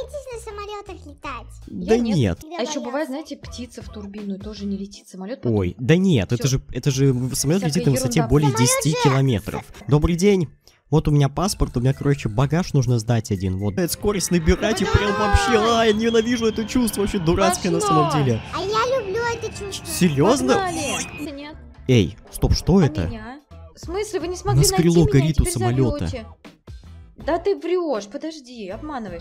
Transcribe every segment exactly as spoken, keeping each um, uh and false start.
боитесь на самолетах летать? Да Я нет. нет. А еще бывает, знаете, птица в турбину, и тоже не летит самолет. Ой, да нет, это же, это же самолет Всякая летит на высоте ерунда. более десяти километров. Добрый день. Вот у меня паспорт, у меня, короче, багаж нужно сдать один. Вот. Это скорость набирать и прям вообще, а, я ненавижу это чувство, вообще дурацкое на самом Пошло. деле. А я люблю это чувство. Серьезно? Погнали. Нет. Эй, стоп, что А это? меня? В смысле, вы не смогли нас найти крыло меня, горит у теперь самолета. зовете. Да ты врешь, подожди, обманываешь.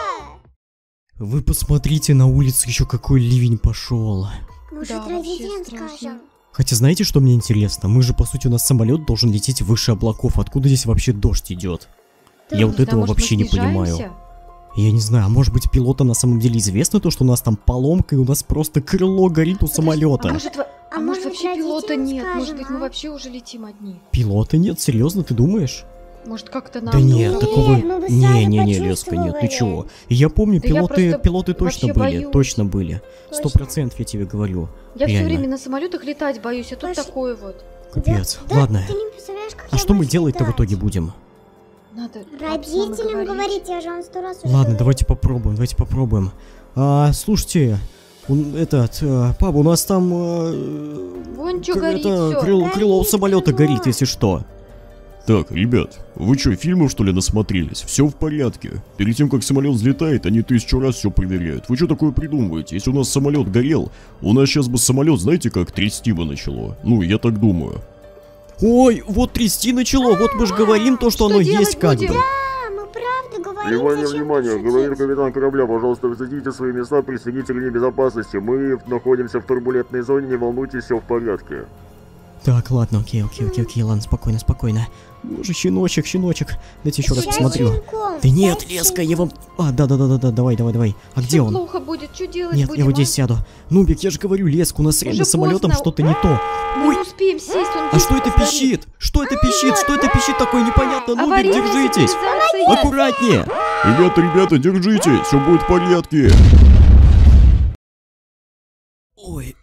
Вы посмотрите, на улице еще какой ливень пошел. Может, Да, вообще родителям страшно. скажем? Хотя знаете, что мне интересно? Мы же, по сути, у нас самолет должен лететь выше облаков. Откуда здесь вообще дождь идет? Я вот Да, этого может, мы вообще не понимаю. снижаемся? Я не знаю, а может быть пилотам на самом деле известно то, что у нас там поломка и у нас просто крыло горит у А самолета? может, во- а А может может, вообще пилота родителям нет? Может скажем, быть, мы а? вообще уже летим одни? Пилота нет? Серьезно, ты думаешь? Может, как-то нам... Да нет, Нет, такого... мы бы сразу Не-не-не, Леска, нет, ты почувствовали. чего? Я помню, Да я пилоты, просто пилоты точно вообще были, боюсь. точно были. Сто Точно. процентов я тебе говорю. Я все Реально. время на самолетах летать боюсь, а тут Пошли. такое вот. Капец. Да, Ладно, ты не представляешь, как а я что мы боюсь делать-то в летать. итоге будем? Надо Родителям говорить, я же вам сто раз уже Ладно, говорила. давайте попробуем, давайте попробуем. А, слушайте, он, этот, а, папа, у нас там... а, Вон что к- горит это, все. крыло, Горит крыло самолета крыло. горит, если что. Так, ребят, вы что, фильмов что ли насмотрелись? Все в порядке. Перед тем, как самолет взлетает, они тысячу раз все проверяют. Вы что такое придумываете? Если у нас самолет горел, у нас сейчас бы самолет, знаете, как трясти бы начало. Ну, я так думаю. Ой, вот трясти начало, вот мы же говорим то, что, Что оно делать есть как будем? бы. А, мы правда говорим, Внимание, зачем внимание, шутить? говорит капитан корабля, пожалуйста, зайдите в свои места, присоедините ремни безопасности. Мы находимся в турбулентной зоне, не волнуйтесь, все в порядке. Так, ладно, окей, окей, окей, окей, ладно, спокойно, спокойно. Боже, щеночек, щеночек. Дайте еще раз Я посмотрю. щенком, Да нет, я Леска, я вам... А, да-да-да-да, давай, давай, давай. А где он? Плохо будет, что делать Нет, будем, я вот а? здесь сяду. Нубик, я же говорю, Леска, у нас реально с самолетом поздно. что-то не то. Мы Ой, не успеем сесть, он а что это быстро сгорит. пищит? Что это пищит? Что это пищит такое непонятно? Нубик, Аварийная держитесь. сигнализация. Аккуратнее. Ребята, ребята, держитесь, все будет в порядке. Ой.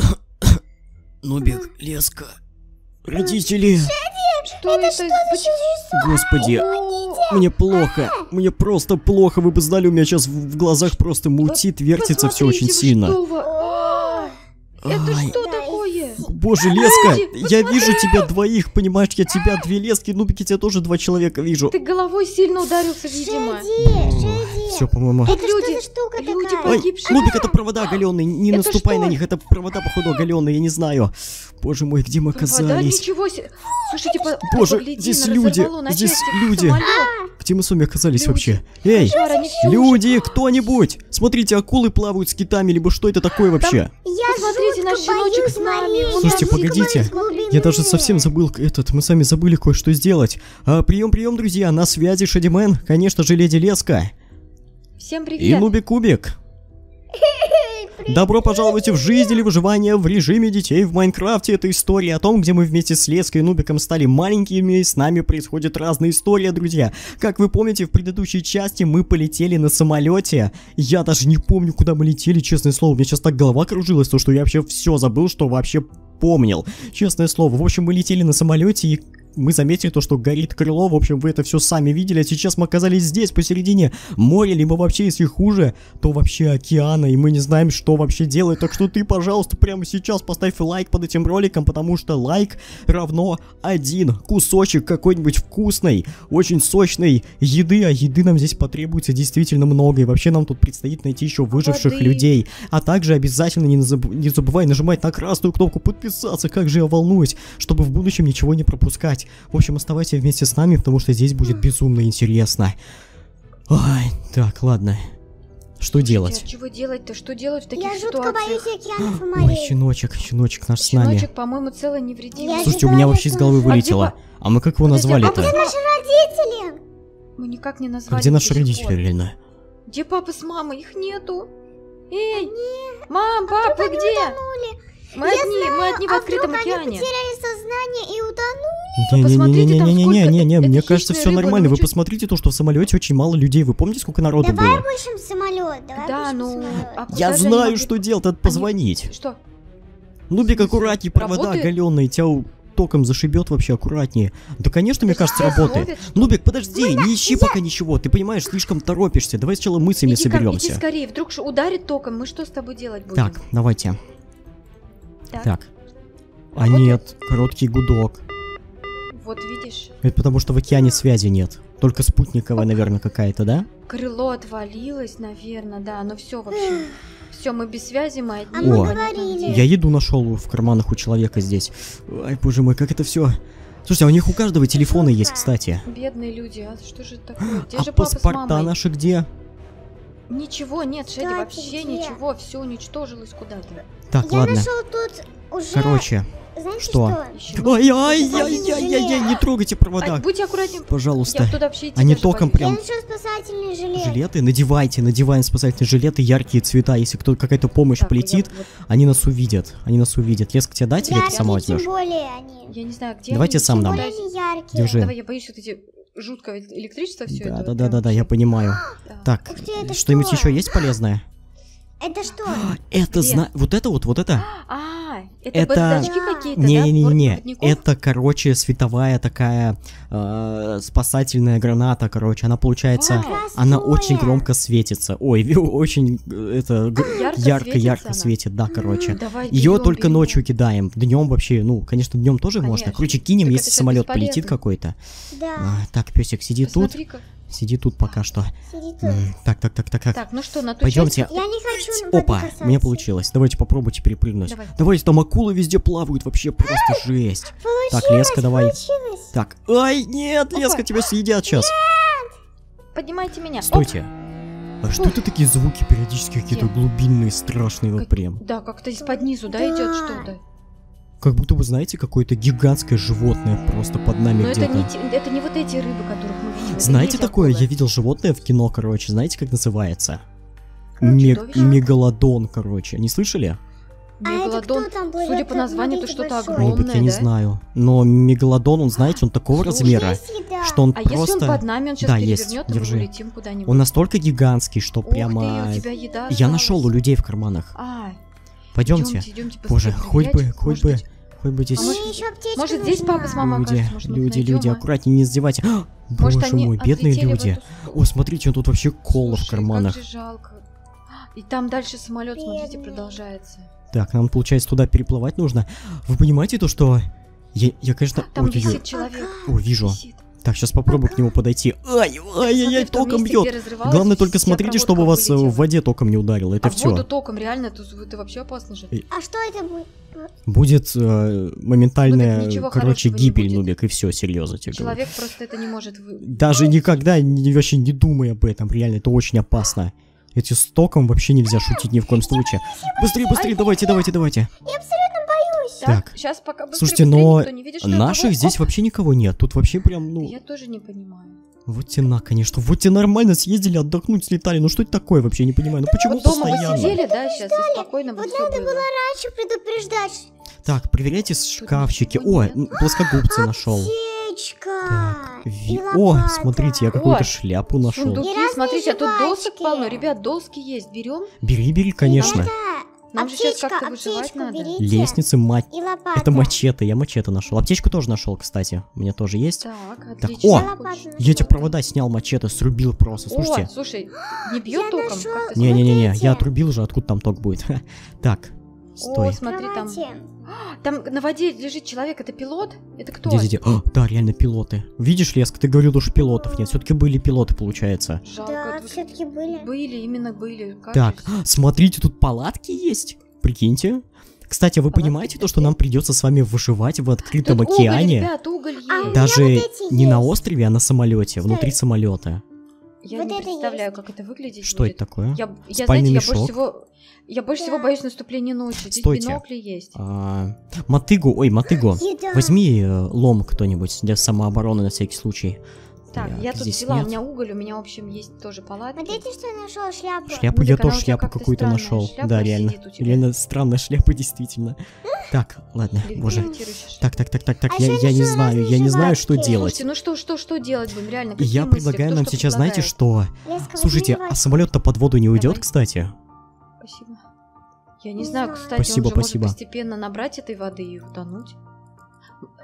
Нубик, Леска. Родители. Что это? Почему? Господи, О, мне плохо. Мне просто плохо. Вы бы знали, у меня сейчас в в глазах просто мутит, вертится все очень посмотрите, вы сильно. что вы? А, Это Ай. что такое? Боже, Леска, Люди, я вижу тебя двоих, понимаешь, я тебя две Лески, Нубики, тебя тоже два человека вижу. Ты головой сильно ударился, видимо. Шеди, шеди. Все, по-моему. Это Люди- что за штука люди такая? Ой, погибшие. Нубик, это провода оголенные, не Это наступай что? на них, это провода, походу, оголенные, я не знаю. Боже мой, где мы Провода, оказались? ничего себе. Слушайте, по- Боже, погляди, здесь на люди, разорвало на здесь части люди. самолет. Где мы с вами оказались Люди. вообще? Эй, Кошмар, они все люди, кто-нибудь! Смотрите, акулы плавают с китами, либо что это такое вообще? Я Посмотрите, жутко наш щеночек боюсь с нами, морей. он Слушайте, Я жутко погодите, боюсь глубины. я даже совсем забыл этот, мы сами забыли кое-что сделать. А, прием, прием, друзья, на связи Шадимен, конечно же, леди Леска Всем и привет. Нубик Кубик. Добро пожаловать в жизнь или выживание в режиме детей в Майнкрафте. Это история о том, где мы вместе с Леской и Нубиком стали маленькими, и с нами происходят разные истории, друзья. Как вы помните, в предыдущей части мы полетели на самолете. Я даже не помню, куда мы летели, честное слово. У меня сейчас так голова кружилась, то что я вообще все забыл, что вообще помнил. Честное слово. В общем, мы летели на самолете и... Мы заметили то, что горит крыло, в общем, вы это все сами видели, а сейчас мы оказались здесь, посередине моря, либо вообще, если хуже, то вообще океана, и мы не знаем, что вообще делать, так что ты, пожалуйста, прямо сейчас поставь лайк под этим роликом, потому что лайк равно один кусочек какой-нибудь вкусной, очень сочной еды, а еды нам здесь потребуется действительно много, и вообще нам тут предстоит найти еще выживших Воды. людей, а также обязательно не, назаб- не забывай нажимать на красную кнопку подписаться, как же я волнуюсь, чтобы в будущем ничего не пропускать. В общем, оставайтесь вместе с нами, потому что здесь будет безумно интересно. Ой, так, ладно. Что делать? А чего делать-то? Что делать в таких Я жутко ситуациях? боюсь океанов и Ой, морей. щеночек, щеночек наш с нами. Щеночек, по-моему, целый невредимый. Я Слушайте, у же меня говорю, вообще из что головы он- вылетело. А где А мы как его Подожди, а назвали-то? где Наши родители. Мы никак не А назвали. где до наши сих родители, пор. реально? Где папа с мамой? Их нету. Эй, мам, папа, где? Утонули. Мы Я одни, мы одни в а открытом вдруг они океане. потеряли сознание и утонули? Не-не-не-не-не-не-не-не, там мне сколько- кажется, это все хищная рыба, нормально. ну Вы чё- посмотрите то, что в самолете очень мало людей. Вы помните, сколько народу Давай было? обыщем самолет. Давай Да, обыщем ну... самолет. а куда Я же они знаю, могли- что делать, надо позвонить. Что? Нубик, аккуратней, провода Работает? оголенные, тебя... у- током зашибет вообще аккуратнее. Да, конечно, мне кажется, Сейчас работает. ловит, что ли? Нубик, подожди, не ищи пока ничего. Ты понимаешь, слишком торопишься. Давай сначала мыслями Иди ко мне, иди соберемся. скорее, вдруг что ударит током, мы что с тобой делать будем? Так, давайте. Так. Так. А Работает? нет, короткий гудок. Вот видишь, Это потому, что в океане связи нет. Только спутниковая, наверное, какая-то, да? крыло отвалилось, наверное, да, но все вообще. Все, мы без связи, мы одни. А мы О, говорили. Я еду нашел в карманах у человека здесь. Ай, боже мой, как это все. Слушайте, а у них у каждого телефоны есть, кстати. Бедные люди, а что же это такое? Где А же папа с паспорта мамой? наши где? Ничего, нет, Шеди, Кстати, вообще где? ничего, все уничтожилось куда-то. Так, Я ладно. нашел тут уже. Короче. Знаете что? что? Еще Ай-яй-яй-яй-яй, не трогайте провода. А, будьте аккуратнее. Пожалуйста. Я туда вообще идти Они даже током боюсь. Я прям... нашел спасательный жилет. Жилеты надевайте, надеваем спасательные жилеты, яркие цвета. Если кто какая-то помощь Так, полетит, я, вот- они нас увидят. Они нас увидят. Леска, тебе дать или ты Яркие, сама тем возьмешь? более они. я не знаю, где Давайте они, сам тем дам. Более более- они яркие. Держи. Давай, я боюсь вот эти жуткого электричества все Да, это. да, да, да, да, я понимаю. Так, Ух ты, это что-нибудь что? еще есть полезное? Это что? Это Где? зна... Вот это вот, вот это? А, это, Это- бардачки какие-то, да? Не-не-не, Проводников? это, короче, световая такая э, спасательная граната, короче. Она получается, А, она Красивая. очень громко светится. Ой, ви- очень э, это г- Ярко ярко-ярко светится она? светит, да, короче. Давай, Ее берем, только берем. ночью кидаем. Днем вообще, ну, конечно, днем тоже можно. Конечно. Короче, кинем, Так если это сейчас самолет полетит бесполезно. какой-то. Да. А, так, песик, сиди тут. Посмотри-ка. Сиди тут пока что. Сиди тут. М, Так, так, так, так, так. Так, ну что, на ту Пойдемте. часть? Я не хочу воды Опа, касаться. у меня получилось. Давайте попробуйте перепрыгнуть. Давай. Давайте, там акулы везде плавают, вообще просто жесть. Так, Леска, давай. Получилось. Так, ай, нет, Леска, Опа. тебя съедят сейчас. Поднимайте меня. Оп. Стойте. А что это такие звуки периодически какие-то Где? глубинные, страшные вот Как- прям? Да, как-то из-под низу, да, Да. идет что-то. Как будто вы знаете, какое-то гигантское животное просто под нами Но это где-то. не, те- это не вот эти рыбы, которых мы видим. это Знаете не эти такое? акулы. Я видел животное в кино, короче. Знаете, как называется? Ну, Мег- чудовище. Мегалодон, короче. Не слышали? А это Мегалодон. кто там был? Судя Это, по названию, то смотрите, что-то большой. Ой, огромное. я не да? знаю. Но мегалодон, он, знаете, он такого Слушай, размера, Есть еда. что он А если просто... он под нами, он сейчас Да, есть, перевернет, и мы держи. улетим куда-нибудь. Он настолько гигантский, что Ух прямо... ты, у тебя еда Я осталась. нашел у людей в карманах. А, Пойдемте. идемте, идемте Боже, быстрее хоть бы, проверять. хоть Может бы, быть, хоть бы здесь... А Мне может- еще аптечка Может, здесь нужна. папа с мамой Люди, окажется, может, мы их люди, найдем, люди, а? аккуратнее, не издевайте. А, Может, Боже они мой, бедные отлетели в люди. эту сторону. О, смотрите, он тут вообще коло в Слушай, карманах. как же жалко. И там дальше самолет, смотрите, Бедный. продолжается. Так, нам, получается, туда переплывать нужно. Вы понимаете то, что... Я, я конечно... Там Ой-ой-ой. висит человек. О, вижу. Висит. Так, сейчас попробую к нему подойти. Ай, ай, ай, Смотри, ай, в том током месте, где бьет. разрывалась, Главное только вся смотрите, чтобы проводка вас э, в вылетела. воде током не ударило. Это А в все. воду током, реально, это, это вообще опасно же. А что это будет? Будет э, моментальная, Нубик, ничего короче, хорошего не гибель, будет. Нубик, и все, серьезно тебе говорю. Человек просто это не может вы... Даже никогда не, вообще не думай об этом, реально, это очень опасно. Эти с током вообще нельзя шутить ни в коем случае. Быстрее, быстрее, давайте, давайте, давайте. Я абсолютно боюсь. Так, Так. сейчас пока быстрее, Слушайте, быстрее, но никто не видит, что я наших кого- здесь Оп, вообще никого нет. Тут вообще прям, ну, Я тоже не понимаю. вот тена, конечно. Вот те нормально съездили, отдохнуть, слетали. Ну что это такое вообще, не понимаю. Ну почему Вот дома вы постоянно? сидели, да, сейчас, и спокойно бы Вот все надо было. было раньше предупреждать. Так, проверяйте шкафчики. ничего О, нет. м, плоскогубцы нашел. Аптечка. Так, ви- И О, лопата. смотрите, я какую-то О, шляпу нашел. Сундуки, И разные смотрите, а тут досок жвачки. полно. Ребят, доски есть, берем. Бери, бери, конечно. Это Нам же сейчас аптечка, как-то выживать аптечку надо. берите. Лестницы, мать. И лопата. Это мачете, я мачете нашел. Аптечку тоже нашел, кстати. У меня тоже есть. Так, Так, отлично. о, Хочешь? Я эти провода снял мачете, срубил просто. Слушайте. О, слушай, не бьет Я током? нашел- Как ты Не-не-не, смотрите. я отрубил же, откуда там ток будет. Так, стой. О, смотри, там... Кровати. Там на воде лежит человек, это пилот? Это кто? Где-где-где? О, да, реально пилоты. Видишь, Леска, ты говорил, что пилотов нет. Все-таки были пилоты, получается. Жалко. Да, это- все-таки были. Были, именно были. Как Так, же- смотрите, тут палатки есть. Прикиньте. Кстати, а вы Палатки, понимаете то, что подожди. нам придется с вами выживать в открытом Тут уголь, океане? ребят, уголь есть. А у меня Даже вот эти не на есть. острове, а на самолете, Стой. внутри самолета. Я Вот не это представляю, есть. как это выглядит. Что будет. это такое? Я, я Спальный знаете, я мешок? больше всего, я больше всего Да. боюсь наступления ночи. Здесь Стойте. бинокли есть. А, мотыгу, ой, мотыгу. Еда. Возьми э, лом кто-нибудь для самообороны на всякий случай. Так, Так, я тут здесь взяла, нет. у меня уголь, у меня, в общем, есть тоже палатки. Смотрите, что я нашел шляпу. Шляпу Нубик, я она тоже у тебя шляпу как-то какую-то странная. нашел. Шляпа Да, реально. сидит у тебя. Реально странная шляпа, действительно. Так, ладно, боже. Левитирующая Так, так, так, так, так, А я, еще я не нашла знаю, разные я не знаю, что жвачки. делать. Слушайте, ну что, что, что делать будем, реально? И Какие я мысли? предлагаю Кто нам что сейчас, знаете, предлагает? что... Леска, Слушайте, возьми а жвачку. самолет-то под воду не уйдет, Давай. кстати? Спасибо. Я не Не знаю, знаю. кстати, Спасибо, он же спасибо. может постепенно набрать этой воды и утонуть.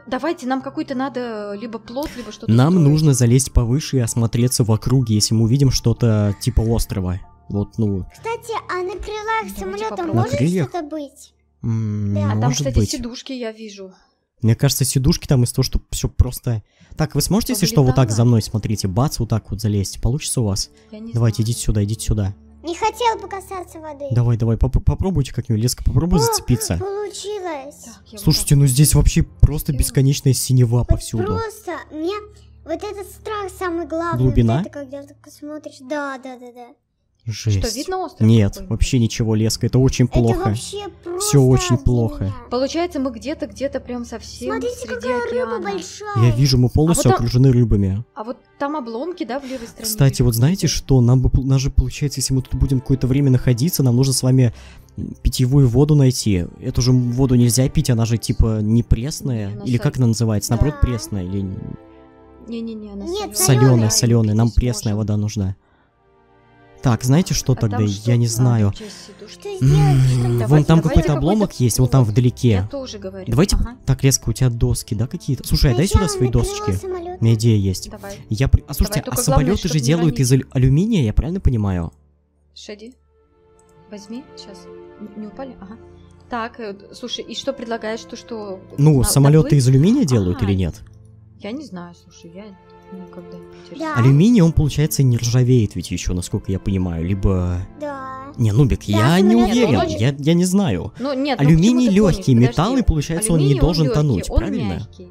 Давайте, нам какой-то надо либо плот, либо что-то Нам строить. нужно залезть повыше и осмотреться в округе, если мы увидим что-то типа острова. Вот, ну... Кстати, а на крылах Давайте самолета попробуем. На может крыльях? что-то быть? м, Да. А там, может кстати, быть. сидушки я вижу. Мне кажется, сидушки там из того, что все просто... Так, вы сможете, если что, вот так Повылетало? за мной, смотрите, бац, вот так вот залезть? Получится у вас? Я не Давайте, знаю. идите сюда, идите сюда. Не хотела бы касаться воды. Давай, давай, поп- попробуйте как-нибудь, Леска, попробуй О, зацепиться. Получилось. Так, я вот Слушайте, так ну вот. здесь вообще просто Всё. бесконечная синева Вот повсюду. просто мне вот этот страх самый главный. Глубина? Вот это, когда ты так смотришь. Да, да, да, да. Жесть. Что, видно остров? Нет, какой-нибудь? вообще ничего, Леска, это очень Это плохо. вообще просто Всё очень для плохо. меня. Получается, мы где-то, где-то прям совсем Смотрите, среди какая рыба океана. большая. Я вижу, мы полностью А вот там- окружены рыбами. А вот там обломки, да, в левой стороне? Кстати, вот знаете что, нам бы, пол- нас же получается, если мы тут будем какое-то время находиться, нам нужно с вами м, питьевую воду найти. Эту же воду нельзя пить, она же типа не пресная, Она или соль- как она называется, наоборот Да. пресная, или Не-не-не, она Нет, соленая, Солёная. соленая, нам Пить пресная сможем. вода нужна. Так, знаете что А тогда, там я что? не А, знаю. там часть сидушки. Что сделать? М, Что Вон Давайте, там давайте какой-то обломок какой-то есть, вон там плод. вдалеке. Я тоже говорю. Давайте, Ага, так, Леска, у тебя доски, да, какие-то? Слушай, а дай сюда Сначала свои на крыло досочки. У самолёта. меня идея есть. давай. Я, при- а слушайте, только а главное, самолеты чтоб же не делают из ранить. алю- алюминия, я правильно понимаю? Шеди, возьми, сейчас. Не упали? Ага. Так, э, слушай, и что предлагаешь, что что? Ну, на- самолеты доплыть? из алюминия делают Ага. или нет? Я не знаю, слушай, я никогда не Да. интересовалась. Алюминий, он, получается, не ржавеет ведь еще, насколько я понимаю, либо... Да. Не, Нубик, я не самолет уверен, очень- я, я не знаю. Ну, нет, ну Алюминий почему ты гонишь? легкий Подожди. металл, и получается, он не Алюминий, должен лёгкий, тонуть, он правильно? мягкий.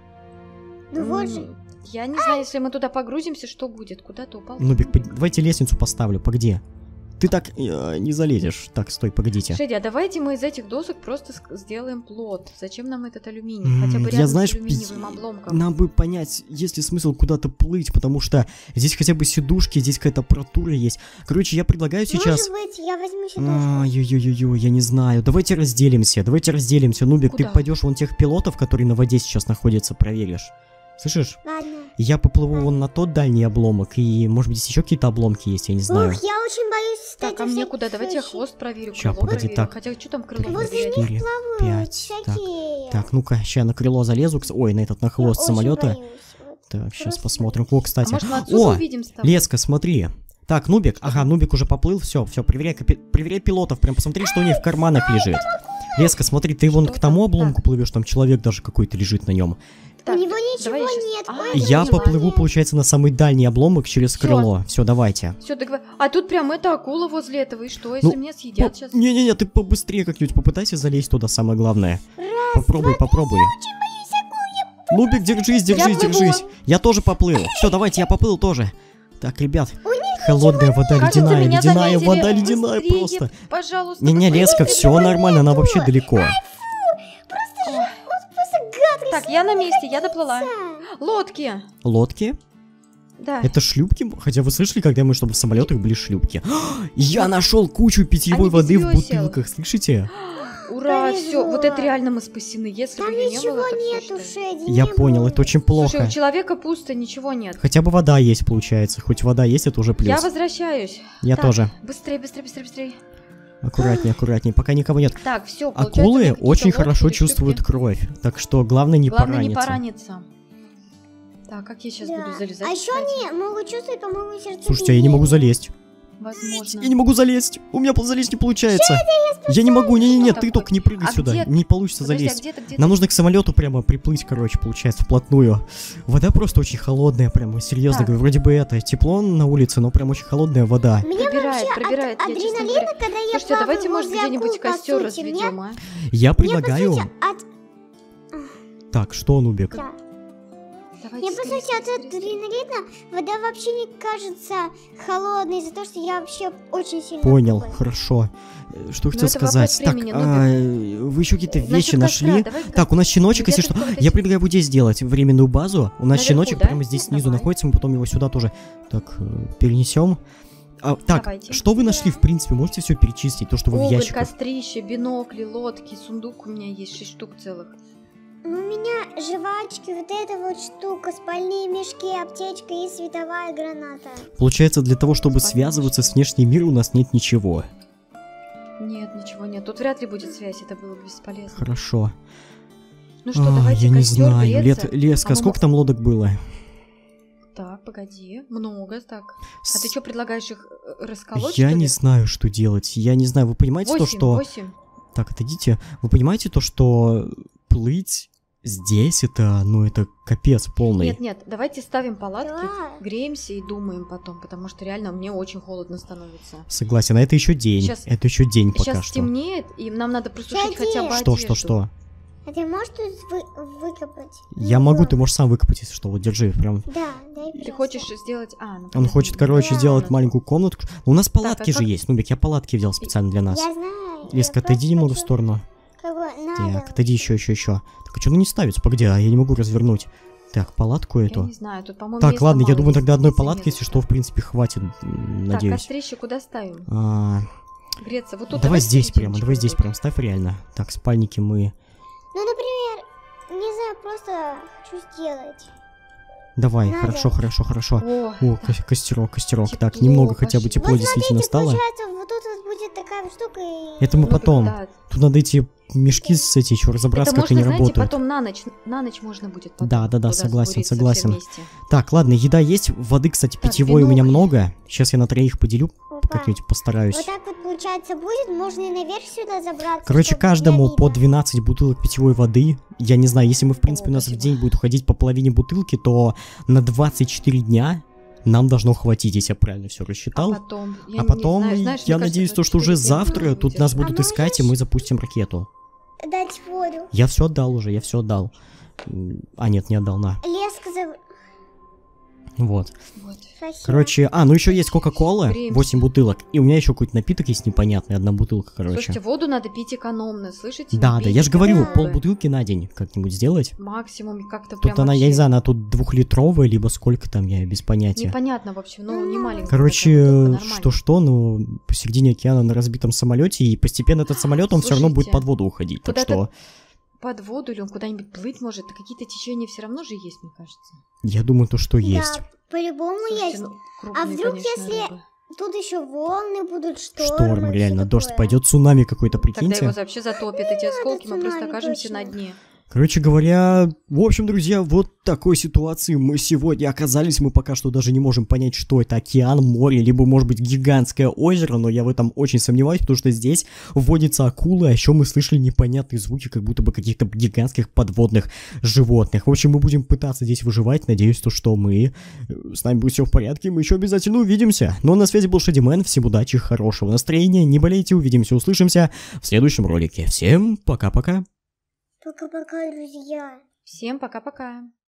Ну вот М, же. Я не знаю, если мы туда погрузимся, что будет? Куда ты упал? Нубик, под- давайте лестницу поставлю, погоди. Ты так э, не залезешь. Так, стой, погодите. Шеди, а давайте мы из этих досок просто ск- сделаем плот. Зачем нам этот алюминий? М, Хотя бы я, рядом знаешь, с алюминиевым пи- обломком. Нам бы понять, есть ли смысл куда-то плыть, потому что здесь хотя бы сидушки, здесь какая-то аппаратура есть. Короче, я предлагаю сейчас... Может быть, я возьму сидушку. Ой-ой-ой, я не знаю. Давайте разделимся, давайте разделимся. Нубик, ты Куда? пойдешь вон тех пилотов, которые на воде сейчас находятся, проверишь. Слышишь? Ладно. Я поплыву вон на тот дальний обломок, и, может быть, здесь еще какие-то обломки есть, я не знаю. Ух, я очень боюсь, кстати, Так, а мне всяких куда? Давайте я случаев. хвост проверю, Ща, крыло погоди, проверю. так. Хотя что там крыло Три, Возле проверять? них четыре, плавают пять. Так, всякие. так, ну-ка, сейчас на крыло залезу. кс- Ой, на этот, на Я хвост очень самолета. боюсь. Вот. Так, сейчас Просто посмотрим. боюсь. О, кстати. А может мы отсюда О, увидим с тобой? Леска, смотри. Так, Нубик, ага, Нубик уже поплыл, все, все, проверяй, капи- проверяй пилотов, прям посмотри, что у них в карманах лежит. Леска, смотри, ты вон Что к тому там? обломку Так. плывешь, там человек даже какой-то лежит на нем. Так, У него ничего давай я щас- нет. А, Ой, это Я поняла. поплыву, получается, на самый дальний обломок через Всё. крыло. Все, давайте. Все, договор... А тут прям эта акула возле этого, и что, если Ну, меня съедят По- сейчас? Не-не-не, ты побыстрее как-нибудь попытайся залезть туда, самое главное. Попробуй, попробуй. Нубик, держись, держись, плыву. держись. Я тоже поплыл. Все, давайте, я поплыл тоже. Так, ребят, холодная вода, Кажется, ледяная, меня ледяная заметили. вода, ледяная Быстрее, просто. Пожалуйста. Не-не, быстрее, Леска, быстрее. все нормально, она вообще далеко. Ой. Так, я на месте, я доплыла. Лодки. Лодки? Да. Это шлюпки? Хотя вы слышали, когда мы, чтобы в самолетах были шлюпки? Я нашел кучу питьевой Они без воды в весел. бутылках, слышите? Ура, Повезло. все, вот это реально мы спасены. Если Там бы ее не ничего было, то всё, нету, что ли. Шеди. Я не понял, было. это очень плохо. Слушай, у человека пусто, ничего нет. Хотя бы вода есть, получается. Хоть вода есть, это уже плюс. Я возвращаюсь. Я Так, тоже. Быстрее, быстрее, быстрее, быстрее. Аккуратнее, аккуратнее, пока никого нет. Так, все, Акулы очень хорошо чувствуют кровь, так что главное не Главное не пораниться. пораниться. Так, как я сейчас Да. буду залезать? А еще кстати? они могут чувствовать, по-моему, сердцебиение. Слушайте, а я не могу залезть. Возможно. Я не могу залезть. У меня залезть не получается. Я не могу, не-не-не, Что ты такое? только не прыгай А сюда. где- Не получится Подожди, а залезть. где ты, где Нам ты? нужно к самолету прямо приплыть, короче, получается, вплотную. Вода просто очень холодная, прямо серьезно Так. говорю. Вроде бы это тепло на улице, но прям очень холодная вода. Меня Пробирает, вообще пробирает, от я, честно адреналина, говоря. когда я Слушайте, плаваю давайте, может, возле где-нибудь акул, по костер сути. Мне- разведем, а? Я Мне, по предлагаю... сути, от... Так, что, Нубик? Да. Давайте Мне, по скорее, сути, от скорее, скорее. адреналина вода вообще не кажется холодной из-за того, что я вообще очень сильно Понял, пугаюсь. хорошо. Э, Что хотел это вопрос сказать? Так, времени, а, вы еще какие-то Насчет вещи костра, нашли? давай Так, у нас щеночек, Я если тут что. какой-то Я щ- предлагаю вот здесь сделать временную базу. У нас Наверху, щеночек да? прямо здесь Ну, снизу давай. находится, мы потом его сюда тоже. Так, э, перенесем. А, так, Давайте. что вы нашли, в принципе, можете все перечислить, то, что вы в Уголь, ящиках? кострище, бинокли, лодки, сундук у меня есть, шесть штук целых. Ну, у меня жвачки, вот эта вот штука, спальные мешки, аптечка и световая граната. Получается, для того, чтобы Спасибо. связываться с внешним миром, у нас нет ничего. Нет, ничего нет. Тут вряд ли будет связь, это было бы бесполезно. Хорошо. Ну что, А, давайте я не костер знаю. греться. Лет, Леска, А мы сколько мо- там лодок было? Так, погоди. Много, так. А ты С- что, предлагаешь их э, расколоть, Я что не ли? знаю, что делать. Я не знаю, вы понимаете то, Восемь, что... восемь. Так, отойдите. Вы понимаете то, что плыть здесь это, ну, это капец полный. Нет, нет, давайте ставим палатки, Да. греемся и думаем потом, потому что реально мне очень холодно становится. Согласен, а это еще день. Щас- Это еще день пока Сейчас что. темнеет, и нам надо просушить Щас хотя бы Что, одежду. что, что? А ты можешь тут вы- выкопать? Я Ну, могу, вот. ты можешь сам выкопать, если что. Вот, держи, прям. Да, дай Ты просто. хочешь сделать... А, ну, Он понятно. хочет, короче, Да. сделать маленькую комнатку. У нас палатки а же как- есть. Нубик, я палатки взял специально для нас. Я знаю. Леска, я отойди просто немного в хочу- сторону. Как бы надо. Так, отойди еще, еще, еще. Так, а что ну не ставится? Погоди, а я не могу развернуть. Так, палатку Я эту. не знаю, тут, по-моему, Так, места ладно, я мало, думаю, если тогда одной не палатки, заметно. если что, в принципе, хватит, м, Так, надеюсь. кострище куда ставим? А, Греться. Вот тут давай здесь посерединочку прямо, давай здесь вот тут. прям ставь реально. Так, спальники мы... Ну, например, не знаю, просто хочу сделать. Давай, Надо. хорошо, хорошо, хорошо. О, О, ко- костерок, костерок. Так, Тепло немного хотя бы пошло. тепло Вот действительно смотрите, стало. получается, вот тут вот будет такая вот штука и... Это мы ну, потом. да. Тут надо эти мешки с эти еще разобраться, Это как можно, они знаете, работают. потом на ночь, на ночь можно будет потом Да, да, да, туда согласен, забуриться все согласен. вместе. Так, ладно, еда есть, воды, кстати, Так, питьевой у меня вино. много. Сейчас я на троих поделю, Опа. как-нибудь постараюсь. Вот так вот получается будет, можно и наверх сюда забраться. Короче, чтобы каждому было по видно. двенадцать бутылок питьевой воды. Я не знаю, если мы, в принципе, О, у нас в спасибо. день будет уходить по половине бутылки, то на двадцать четыре дня нам должно хватить, если я правильно все рассчитал. А потом, я А не потом, знаю, знаешь, я мне надеюсь, кажется, то, что уже двадцать четыре дня завтра не тут будет. нас будут А искать, и мы можешь? запустим ракету. Дать воду. Я все отдал уже, я все отдал. М, А, нет, не отдал, на. Леска за... Вот. Вот. Спасибо. Короче, а, ну еще есть Кока-Кола, Греемся. восемь бутылок. И у меня еще какой-то напиток есть непонятный, одна бутылка, короче. Слушайте, воду надо пить экономно, слышите? Да, Не да, я же пейте говорю, много. полбутылки на день как-нибудь сделать. Максимум как-то Тут прям она, я не вообще знаю, она тут двухлитровая, либо сколько там, я без понятия. непонятно вообще, ну не маленькая. Короче, такая бутылка, нормально. что-что, ну, посередине океана на разбитом самолете, и постепенно этот самолет, он все равно будет Слушайте, под воду уходить. Так куда-то что Под воду или он куда-нибудь плыть может, да какие-то течения все равно же есть, мне кажется. я думаю, то, что есть. Да, по-любому Слушайте, есть. ну, крупные, вдруг, конечно, если рыбы. Тут еще волны будут, штормы. Шторм, всё реально, дождь такое. пойдет, цунами какой-то, Тогда прикиньте. его вообще затопит, эти осколки, мы просто цунами, окажемся точно. на дне. Короче говоря, в общем, друзья, вот такой ситуации мы сегодня оказались. Мы пока что даже не можем понять, что это океан, море, либо, может быть, гигантское озеро, но я в этом очень сомневаюсь, потому что здесь водятся акулы, а еще мы слышали непонятные звуки, как будто бы каких-то гигантских подводных животных. В общем, мы будем пытаться здесь выживать. Надеюсь, то, что мы... С нами будет все в порядке, мы еще обязательно увидимся. Ну а на связи был Шадимен, всем удачи, хорошего настроения, не болейте, увидимся, услышимся в следующем ролике. Всем пока-пока. Пока-пока, друзья. Всем пока-пока.